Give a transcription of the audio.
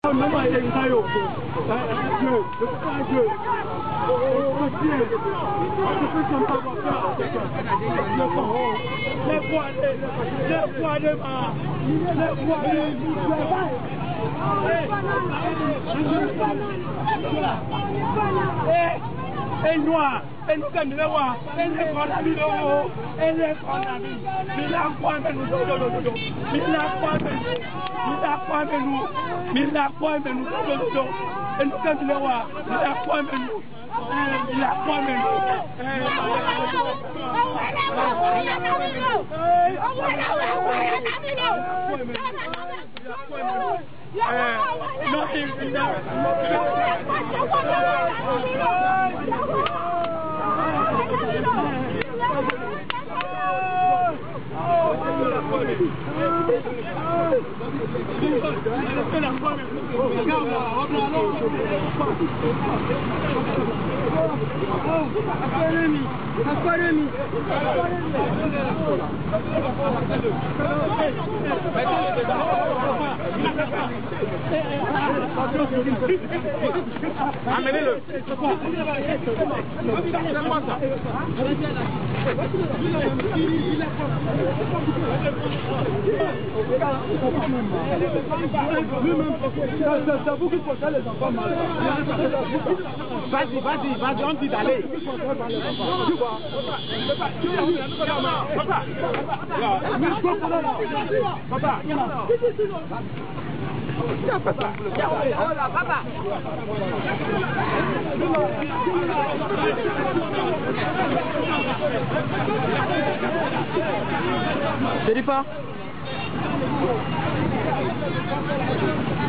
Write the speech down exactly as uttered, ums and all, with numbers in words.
Maman est une taille. Dieu, le pas Dieu. Oh Dieu, je peux comme pas voir ça. Les poignets, les poignets, les poignets. Et noir, et nous comme le roi, et les condamnés, et les condamnés, mais la foi de nous, mais la foi de nous, mais la foi de nous, mais la foi de nous, et nous comme le roi, mais la foi de nous, mais la foi de nous. Non, il n'a amenez-le. C'est moi ça. Ça vous qui portez les enfants mal. Vas-y, vas-y, vas-y, on dit d'aller. Papa, papa, papa, papa. Je dis pas.